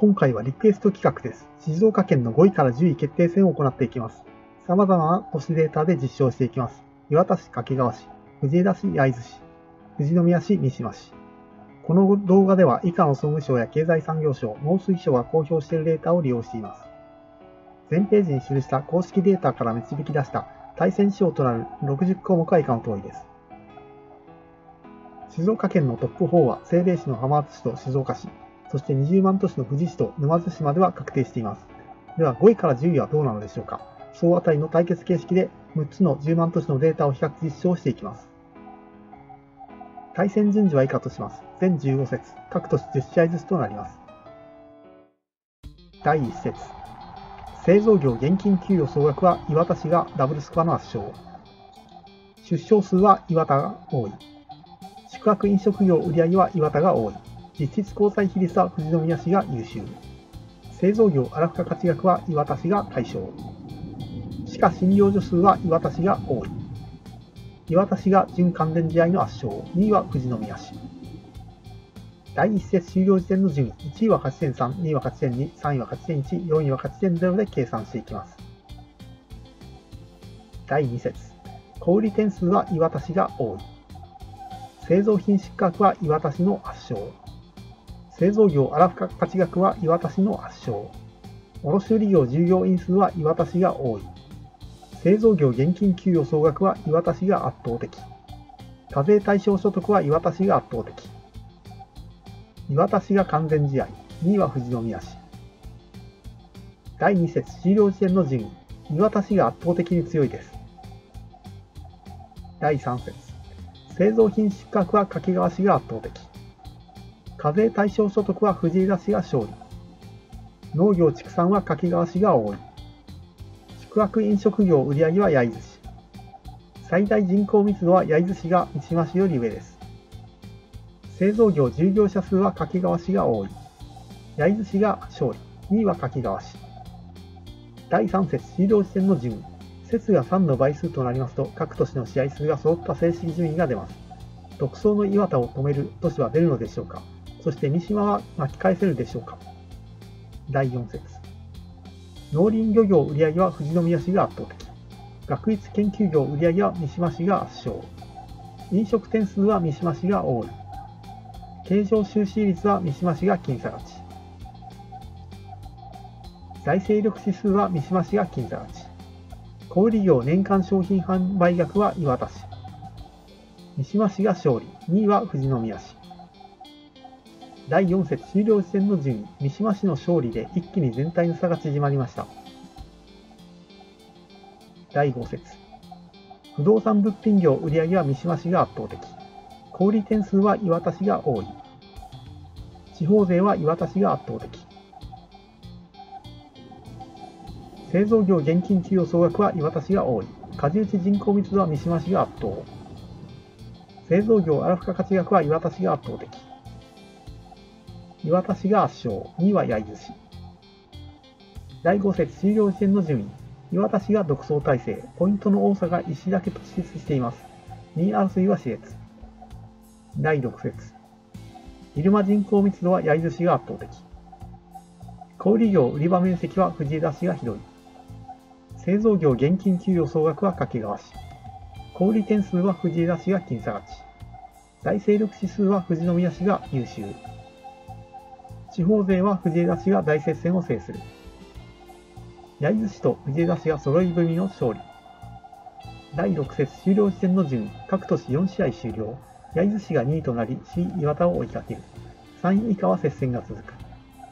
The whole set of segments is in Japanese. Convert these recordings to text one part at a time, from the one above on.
今回はリクエスト企画です。静岡県の5位から10位決定戦を行っていきます。様々な都市データで実証していきます。磐田市、掛川市、藤枝市、焼津市、富士宮市、三島市。この動画では以下の総務省や経済産業省、農水省が公表しているデータを利用しています。全ページに記した公式データから導き出した対戦指標となる60項目は以下の通りです。静岡県のトップ4は政令市の浜松市と静岡市、そして20万都市の富士市と沼津市までは確定しています。では5位から10位はどうなのでしょうか。総当たりの対決形式で6つの10万都市のデータを比較実証していきます。対戦順序は以下とします。全15節、各都市10試合ずつとなります。第1節、製造業現金給与総額は磐田市がダブルスコアの圧勝。出生数は磐田が多い。宿泊飲食業売上は磐田が多い。実質交際比率は富士宮市が優秀。製造業荒付加価値額は磐田市が大勝。歯科診療所数は磐田市が多い。磐田市が準完全試合の圧勝。2位は富士宮市。第1節終了時点の順位。1位は勝ち点3、2位は勝ち点2、3位は勝ち点1、4位は勝ち点0で計算していきます。第2節小売点数は磐田市が多い。製造品出荷額は磐田市の圧勝。製造業荒付加価値額は磐田市の圧勝。卸売業従業員数は磐田市が多い。製造業現金給与総額は磐田市が圧倒的。課税対象所得は磐田市が圧倒的。磐田市が完全試合。2位は富士宮市。第2節終了時点の順位。磐田市が圧倒的に強いです。第3節製造品出荷額は掛川市が圧倒的。課税対象所得は藤枝市が勝利。農業畜産は掛川市が多い。宿泊飲食業売上は焼津市。最大人口密度は焼津市が三島市より上です。製造業従業者数は掛川市が多い。焼津市が勝利。2位は掛川市。第3節終了時点の順位。節が3の倍数となりますと、各都市の試合数が揃った正式順位が出ます。独走の磐田を止める都市は出るのでしょうか。そして三島は巻き返せるでしょうか。第4節農林漁業売上は富士宮市が圧倒的。学術研究業売上は三島市が圧勝。飲食店数は三島市が多い。経常収支率は三島市が僅差勝ち。財政力指数は三島市が僅差勝ち。小売業年間商品販売額は磐田市。三島市が勝利。2位は富士宮市。第4節終了時点の順位。三島市の勝利で一気に全体の差が縮まりました。第5節不動産物品業売上は三島市が圧倒的。小売点数は磐田市が多い。地方税は磐田市が圧倒的。製造業現金給与総額は磐田市が多い。果樹地人口密度は三島市が圧倒。製造業荒付加価値額は磐田市が圧倒的。磐田市が圧勝。2位は焼津市。第5節終了時点の順位。磐田市が独走体制。ポイントの多さが石だけ突出しています。2位争いは熾烈。第6節昼間人口密度は焼津市が圧倒的。小売業売り場面積は藤枝市が広い。製造業現金給与総額は掛川市。小売点数は藤枝市が僅差勝ち。財政力指数は富士宮市が優秀。地方税は藤枝市が大接戦を制する。焼津市と藤枝市が揃い踏みの勝利。第6節終了時点の順位。各都市4試合終了。焼津市が2位となり、市磐田を追いかける。3位以下は接戦が続く。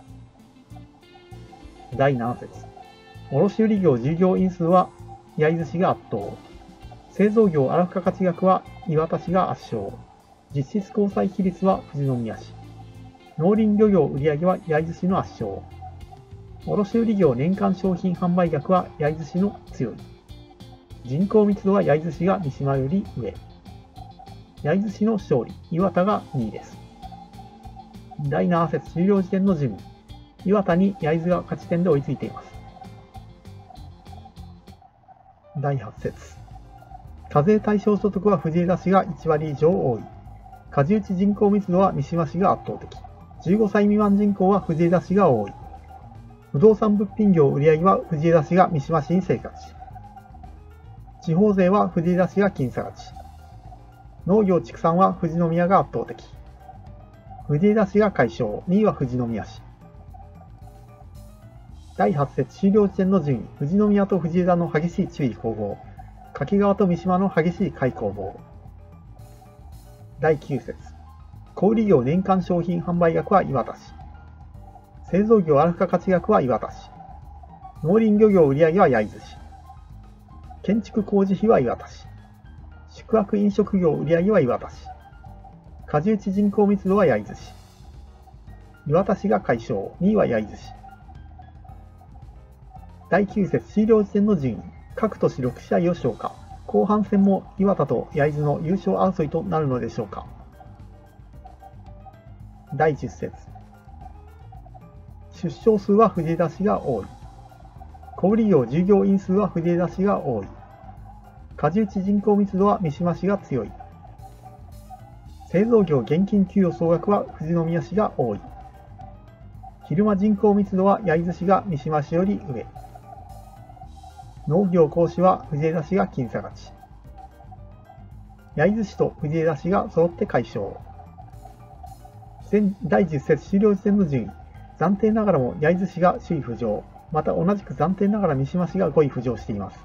第7節卸売業従業員数は焼津市が圧倒。製造業荒付加価値額は磐田市が圧勝。実質交際比率は富士宮市。農林漁業売上は焼津市の圧勝。卸売業年間商品販売額は焼津市の強い。人口密度は焼津市が三島より上。焼津市の勝利。磐田が2位です。第7節終了時点の順位。磐田に焼津が勝ち点で追いついています。第8節課税対象所得は藤枝市が1割以上多い。果樹地人口密度は三島市が圧倒的。15歳未満人口は藤枝市が多い。 不動産物品業売上は藤枝市が三島市に競り勝ち。地方税は藤枝市が僅差勝ち。農業畜産は富士宮が圧倒的。藤枝市が快勝、2位は富士宮市。第8節終了時点の順位、富士宮と藤枝の激しい注意攻防、掛川と三島の激しい下位攻防。第9節小売業年間商品販売額は磐田市。製造業アルファ価値額は磐田市。農林漁業売上は焼津市。建築工事費は磐田市。宿泊飲食業売上は磐田市。過重地人口密度は焼津市。磐田市が快勝、2位は焼津市。第9節終了時点の順位、各都市6試合を消化。後半戦も磐田と焼津の優勝争いとなるのでしょうか。第10節出生数は藤枝市が多い。小売業従業員数は藤枝市が多い。過重地人口密度は三島市が強い。製造業現金給与総額は富士宮市が多い。昼間人口密度は焼津市が三島市より上。農業講師は藤枝市が僅差勝ち。焼津市と藤枝市が揃って快勝。第10節終了時点の順位、暫定ながらも焼津市が首位浮上、また同じく暫定ながら三島市が5位浮上しています。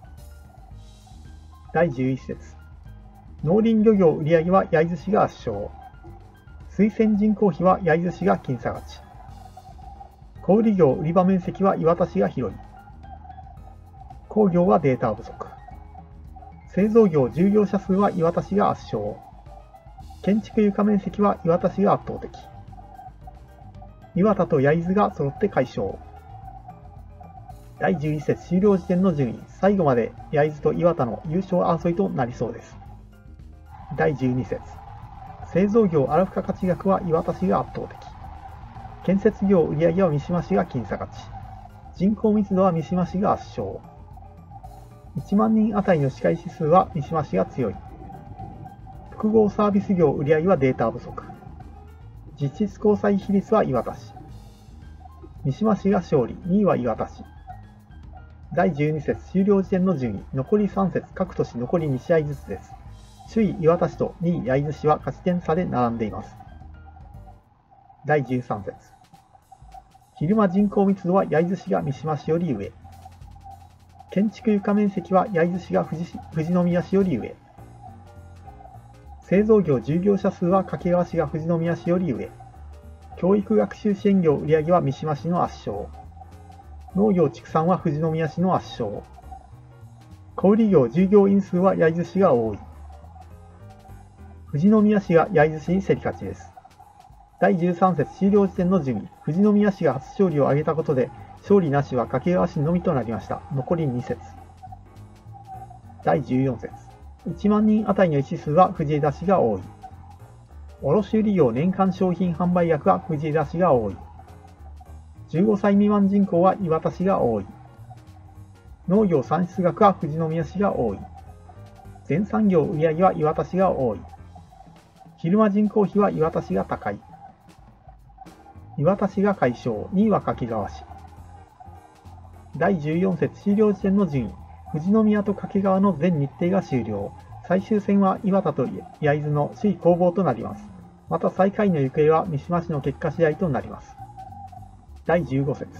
第11節農林漁業売上は焼津市が圧勝。水産人口比は焼津市が僅差勝ち。小売業売り場面積は磐田市が広い。工業はデータ不足。製造業従業者数は磐田市が圧勝。建築床面積は磐田市が圧倒的。磐田と焼津が揃って快勝。第11節終了時点の順位、最後まで焼津と磐田の優勝争いとなりそうです。第12節製造業アルファ価値額は磐田市が圧倒的。建設業売上は三島市が僅差勝ち。人口密度は三島市が圧勝。1万人あたりの歯科医指数は三島市が強い。複合サービス業売上はデータ不足。実質交際比率は磐田市。三島市が勝利、2位は磐田市。第12節終了時点の順位、残り3節各都市残り2試合ずつです。首位磐田市と2位焼津市は勝ち点差で並んでいます。第13節昼間人口密度は焼津市が三島市より上。建築床面積は焼津市が富士宮市より上。製造業従業者数は掛川市が富士宮市より上。教育学習支援業売上は三島市の圧勝。農業畜産は富士宮市の圧勝。小売業従業員数は焼津市が多い。富士宮市が焼津市に競り勝ちです。第13節終了時点の順位、富士宮市が初勝利を挙げたことで、勝利なしは掛川市のみとなりました。残り2節。第14節1万人あたりの医師数は藤枝市が多い。卸売業年間商品販売額は藤枝市が多い。15歳未満人口は磐田市が多い。農業産出額は富士宮市が多い。全産業売上は磐田市が多い。昼間人口比は磐田市が高い。磐田市が快勝、2位は掛川市。第14節終了時点の順位、富士宮と掛川の全日程が終了。最終戦は磐田と焼津の首位攻防となります。また最下位の行方は三島市の結果次第となります。第15節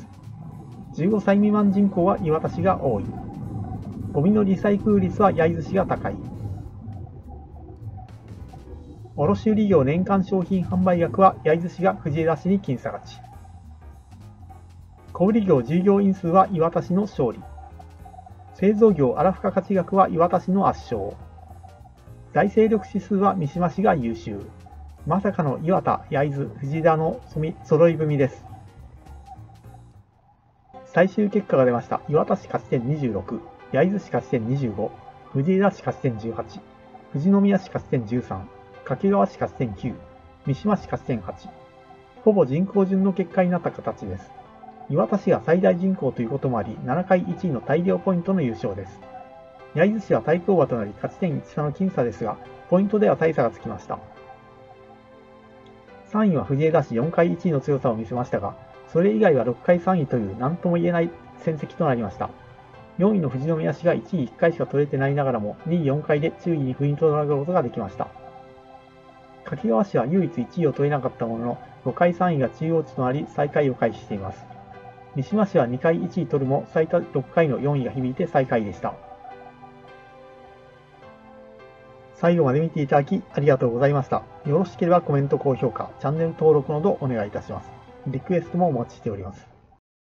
15歳未満人口は磐田市が多い。ゴミのリサイクル率は焼津市が高い。卸売業年間商品販売額は焼津市が藤枝市に僅差勝ち。小売業従業員数は磐田市の勝利。製造業アラフカ価値額は磐田市の圧勝。財政力指数は三島市が優秀。まさかの磐田、焼津、藤枝の揃い踏みです。最終結果が出ました。磐田市勝ち点26、焼津市勝ち点25、藤枝市勝ち点18、富士宮市勝ち点13、掛川市勝ち点9、三島市勝ち点8。ほぼ人口順の結果になった形です。磐田市が最大人口ということもあり、7回1位の大量ポイントの優勝です。焼津市は対抗馬となり勝ち点1差の僅差ですが、ポイントでは大差がつきました。3位は藤枝市4回1位の強さを見せましたが、 それ以外は6回3位という何とも言えない戦績となりました。4位の富士宮市が1位1回しか取れてないながらも2位4回で中位に踏みとどまることができました。掛川市は唯一1位を取れなかったものの、5回3位が中央値となり最下位を回避しています。三島市は2回1位取るも最多6回の4位が響いて最下位でした。最後まで見ていただきありがとうございました。よろしければコメント、高評価、チャンネル登録などお願いいたします。リクエストもお待ちしております。